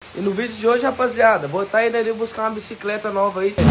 E no vídeo de hoje, rapaziada, vou estar indo ali buscar uma bicicleta nova aí.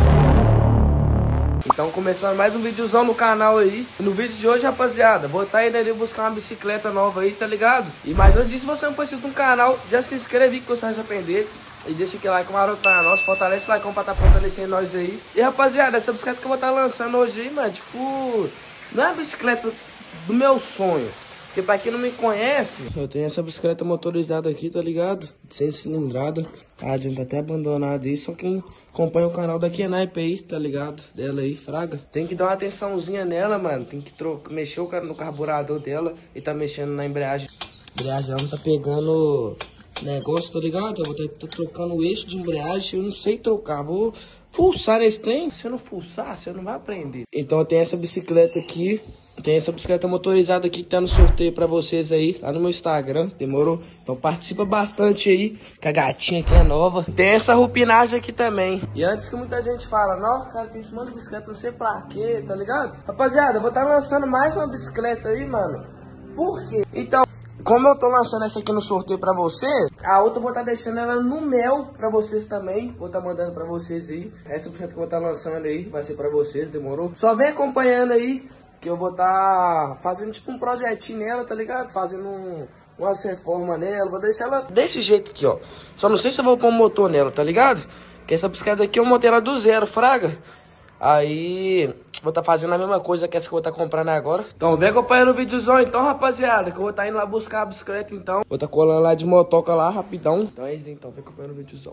Então começando mais um videozão no canal aí. E no vídeo de hoje, rapaziada, vou estar indo ali buscar uma bicicleta nova aí, tá ligado? E mais antes disso, se você não for inscrito no canal, já se inscreve aí que você vai se arrepender. E deixa aquele like maroto pra nós, fortalece o like pra tá fortalecendo nós aí. E rapaziada, essa bicicleta que eu vou estar lançando hoje aí, mano, tipo, não é a bicicleta do meu sonho. Porque pra quem não me conhece, eu tenho essa bicicleta motorizada aqui, tá ligado? 100 cilindrada. A adianta até abandonada aí, só quem acompanha o canal da Kenaipe aí, tá ligado? Dela aí, fraga. Tem que dar uma atençãozinha nela, mano. Tem que mexer no carburador dela e tá mexendo na embreagem. A embreagem ela não tá pegando negócio, tá ligado? Eu vou estar trocando o eixo de embreagem, eu não sei trocar. Vou pulsar nesse trem. Se eu não pulsar, você não vai aprender. Então eu tenho essa bicicleta aqui. Tem essa bicicleta motorizada aqui que tá no sorteio pra vocês aí, lá no meu Instagram, demorou? Então participa bastante aí, que a gatinha aqui é nova. Tem essa rupinagem aqui também. E antes que muita gente fala, não, cara, tem esse monte de bicicleta, não sei pra quê, tá ligado? Rapaziada, eu vou estar lançando mais uma bicicleta aí, mano. Por quê? Então, como eu tô lançando essa aqui no sorteio pra vocês, a outra eu vou estar deixando ela no mel pra vocês também. Vou estar mandando pra vocês aí. Essa bicicleta que eu vou estar lançando aí vai ser pra vocês, demorou? Só vem acompanhando aí. Que eu vou estar fazendo tipo um projetinho nela, tá ligado? Fazendo umas reformas nela. Vou deixar ela desse jeito aqui, ó. Só não sei se eu vou pôr um motor nela, tá ligado? Porque essa bicicleta aqui eu montei ela do zero, fraga. Aí vou estar fazendo a mesma coisa que essa que eu vou estar comprando agora. Então vem acompanhando o videozão então, rapaziada. Que eu vou estar indo lá buscar a bicicleta então. Vou estar colando lá de motoca lá, rapidão. Então é isso então, vem acompanhando o videozão.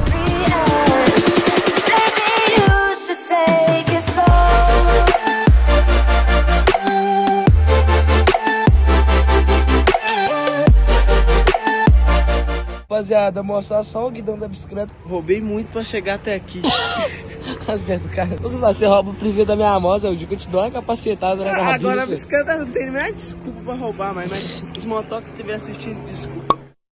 Rapaziada, mostrar só o guidão da bicicleta. Roubei muito pra chegar até aqui. As ideias do cara. Você rouba o presente da minha moça, o dia que eu te dou uma capacetada na garrafa. Agora a bicicleta não tem nem desculpa pra roubar, mas os motoca que estiver assistindo, desculpa.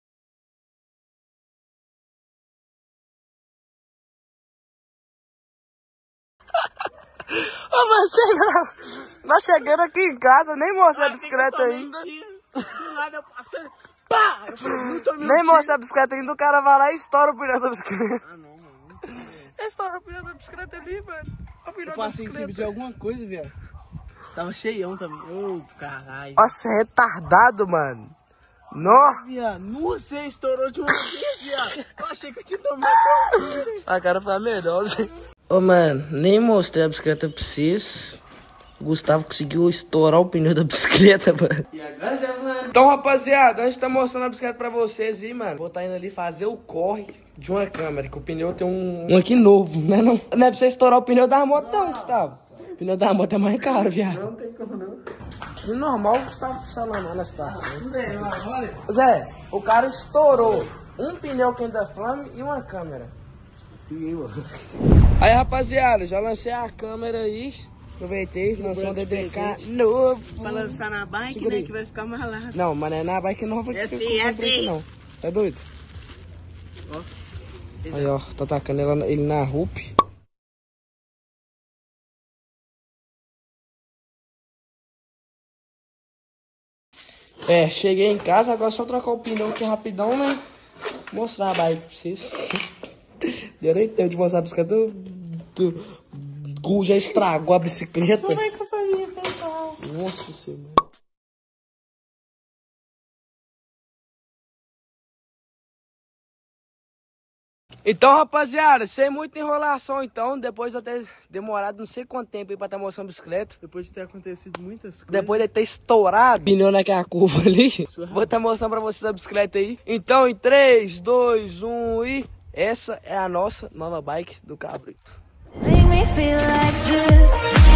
Ô, mas nós chegando aqui em casa, nem mostrei a bicicleta ainda. Do nada eu passei. Pá! Eu falei, não tô nem mostrei a bicicleta ainda, o cara vai lá e estoura o pneu da bicicleta. Ah, não, mano. Estoura o pneu da bicicleta ali, mano. O pneu Eu passei em cima de alguma coisa, viado. Tava cheião também. Ô, caralho. Nossa, é retardado, mano. Nó. Viado, não sei, estourou de uma vez, viado. Eu achei que eu tinha tomado. A cara foi a melhor. Ô, mano, nem mostrei a bicicleta pra vocês. O Gustavo conseguiu estourar o pneu da bicicleta, mano. E agora já, mano. Então, rapaziada, antes de tá mostrando a bicicleta pra vocês aí, mano, vou tá indo ali fazer o corre de uma câmera, que o pneu tem um aqui novo, né? Não é pra você estourar o pneu da moto, não, Gustavo. O pneu da moto é mais caro, viado. Não tem como não. E normal, o Gustavo salanando a situação. Zé, o cara estourou um pneu quente da Flame e uma câmera. Aí, rapaziada, já lancei a câmera aí. Aproveitei, lancei um DDK novo. Pra lançar na bike, Segura né? aí. Que vai ficar mais largo. Não, mas não é na bike nova que É eu sim, é comprei aqui, sim. não. Tá doido? Ó. Aí, ó, tá tacando ele na RUP. É, cheguei em casa, agora só trocar o pneu aqui rapidão, né? Mostrar a bike pra vocês. Deu nem tempo de mostrar a bicicleta. O Gu já estragou a bicicleta. Como é que eu faria, pessoal? Nossa senhora. Então, rapaziada, sem muita enrolação, então, depois de eu ter demorado não sei quanto tempo aí pra estar mostrando a bicicleta. Depois de ter acontecido muitas coisas. Depois de ter estourado o pneu naquela curva ali, vou estar mostrando pra vocês a bicicleta aí. Então, em 3, 2, 1 e... Essa é a nossa nova bike do Cabrito. Make me feel like this.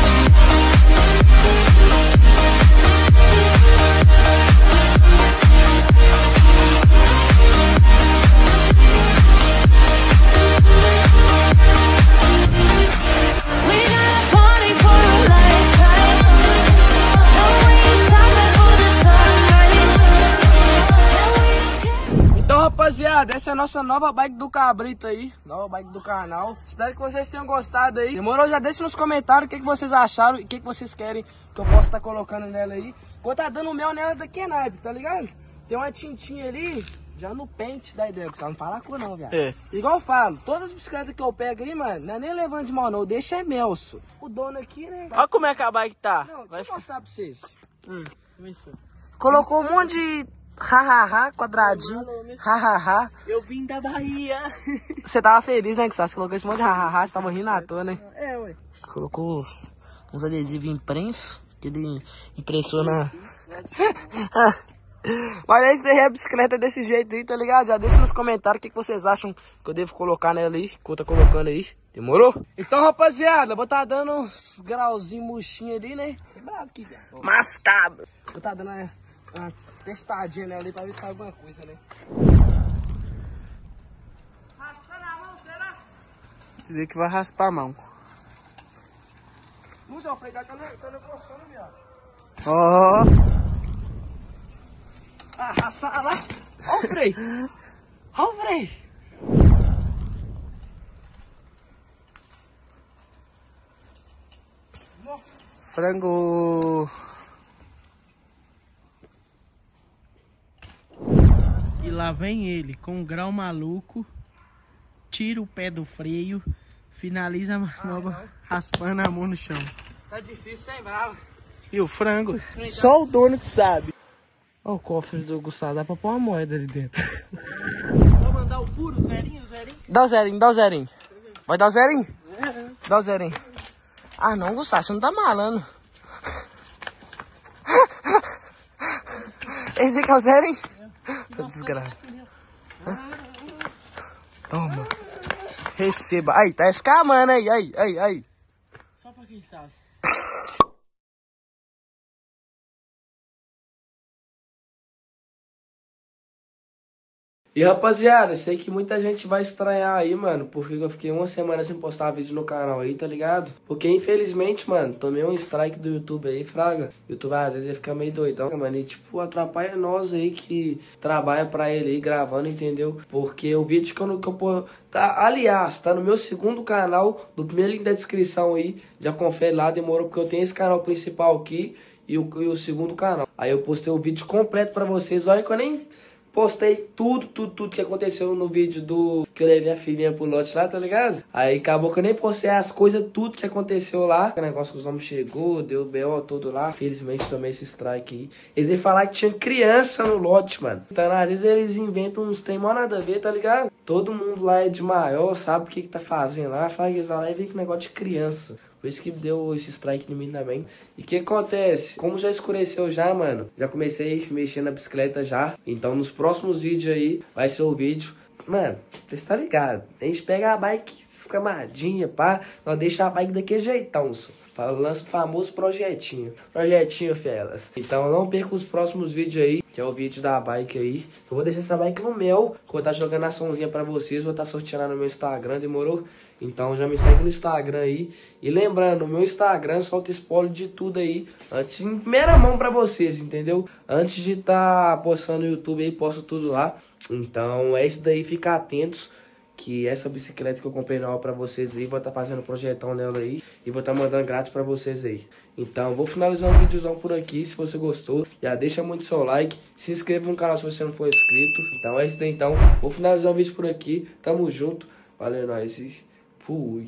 Rapaziada, essa é a nossa nova bike do Cabrito aí, nova bike do canal. Espero que vocês tenham gostado aí. Demorou? Já deixa nos comentários o que vocês acharam e o que vocês querem que eu possa estar colocando nela aí. Vou estar dando mel nela da Kenaipe, tá ligado? Tem uma tintinha ali já no pente da ideia, que você não fala com não, viado. É. Igual eu falo, todas as bicicletas que eu pego aí, mano, não é nem levando de mão não, deixa é Melso. O dono aqui, né? Olha como é que a bike tá. Não, Vai deixa eu mostrar pra vocês. Isso. Colocou um monte de ha-ha-ha, quadradinho, ha-ha-ha. Eu vim da Bahia. Você tava feliz, né, Gustavo? Você colocou esse monte de ha-ha-ha, você tava rindo à toa, né? É, ué. Colocou uns adesivos imprensos, que ele impressou na... Mas aí você é a bicicleta desse jeito aí, tá ligado? Já deixa nos comentários o que vocês acham que eu devo colocar nela aí, que eu tô colocando aí. Demorou? Então, rapaziada, vou tá dando uns grauzinhos murchinhos ali, né? Quebrado aqui, velho. Mascado. Vou tá dando uma testadinha nela ali pra ver se sai alguma coisa, né? Raspar na mão, será? Dizer que vai raspar a mão. Não, já, o freio tá negociando, viado. Ó. Arrasta lá. Ó o freio. Ó o freio. Frango. E lá vem ele, com um grau maluco. Tira o pé do freio. Finaliza a manobra raspando a mão no chão. Tá difícil, sem brava. E o frango? Só o dono que sabe. Ó o cofre do Gustavo, dá pra pôr uma moeda ali dentro. Vou mandar o puro, zerinho, zerinho. Dá o zerinho, dá o zerinho. Vai dar o zerinho? Dá o zerinho. Ah não, Gustavo, você não tá malando. Esse aqui é o zerinho? Tá desgraçado. Toma. Receba. Aí, tá escamando aí, aí. Só pra quem sabe. E rapaziada, sei que muita gente vai estranhar aí, mano, porque eu fiquei uma semana sem postar vídeo no canal aí, tá ligado? Porque infelizmente, mano, tomei um strike do YouTube aí, fraga. O YouTube às vezes ele fica meio doidão, mano, e tipo, atrapalha nós aí que trabalha pra ele aí gravando, entendeu? Porque o vídeo que eu tá, aliás, tá no meu segundo canal, do primeiro link da descrição aí, já confere lá, demorou, porque eu tenho esse canal principal aqui e o segundo canal. Aí eu postei o vídeo completo pra vocês, olha que eu nem... postei tudo que aconteceu no vídeo do... que eu levei a filhinha pro lote lá, tá ligado? Aí acabou que eu nem postei as coisas, tudo que aconteceu lá. O negócio que os homens chegou, deu B.O. todo lá. Felizmente tomei esse strike aí. Eles iam falar que tinha criança no lote, mano. Então às vezes eles inventam uns tem mó nada a ver, tá ligado? Todo mundo lá é de maior, sabe o que tá fazendo lá. Fala que eles vão lá e vê que negócio de criança. Por isso que deu esse strike em mim também. E o que acontece? Como já escureceu já, mano, já comecei a mexer na bicicleta já. Então nos próximos vídeos aí, vai ser o vídeo. Mano, você tá ligado? A gente pega a bike escamadinha, pá. Nós deixa a bike daquele jeitão, só. Lança o famoso projetinho. Projetinho, felas. Então não perca os próximos vídeos aí, que é o vídeo da bike aí. Eu vou deixar essa bike no mel, que eu vou estar jogando açãozinha pra vocês. Vou estar sorteando no meu Instagram, demorou? Então já me segue no Instagram aí. E lembrando, no meu Instagram solta spoiler de tudo aí. Antes, em primeira mão pra vocês, entendeu? Antes de estar postando no YouTube aí, posto tudo lá. Então é isso daí, fica atentos. Que essa bicicleta que eu comprei nova pra vocês aí, vou estar fazendo projetão nela aí. E vou estar mandando grátis pra vocês aí. Então vou finalizar um videozão por aqui. Se você gostou, já deixa muito seu like. Se inscreva no canal se você não for inscrito. Então é isso daí, então. Vou finalizar o vídeo por aqui. Tamo junto. Valeu, nós. Fui.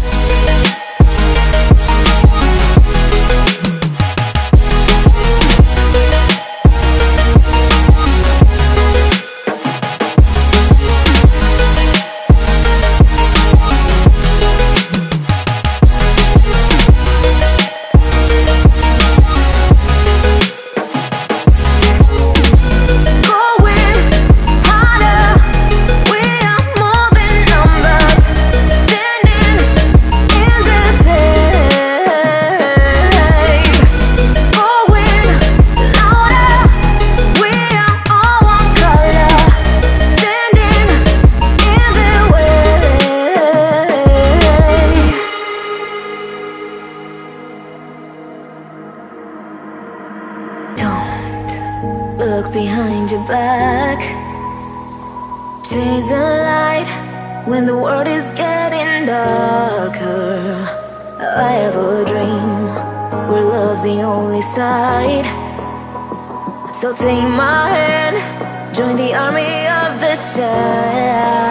Look behind your back. Chase a light when the world is getting darker. I have a dream where love's the only side. So take my hand, join the army of other side.